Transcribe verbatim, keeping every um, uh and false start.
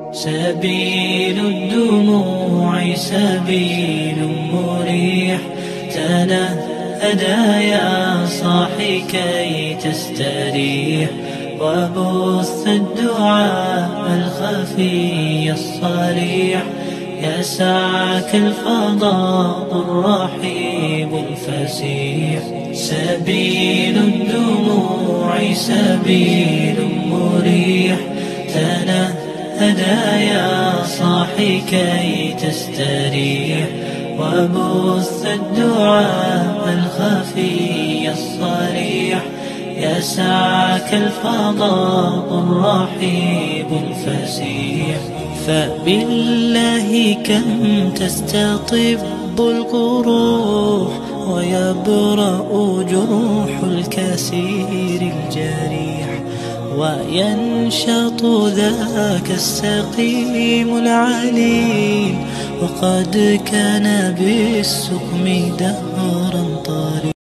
سبيل الدموع سبيل مريح، تنهدى يا صاحي كي تستريح، وبث الدعاء الخفي الصريح، يسعك الفضاء الرحيب الفسيح. سبيل الدموع سبيل مريح، تنهدى يا صاحي كي تستريح، وبث الدعاء الخفي الصريح، يسعك الفضاء الرحيب الفسيح. فبالله كم تستطب القروح، ويبرأ جروح الكسير الجريح، وينشط ذاك السقيم العليل، وقد كان بالسقم دهرا طريق.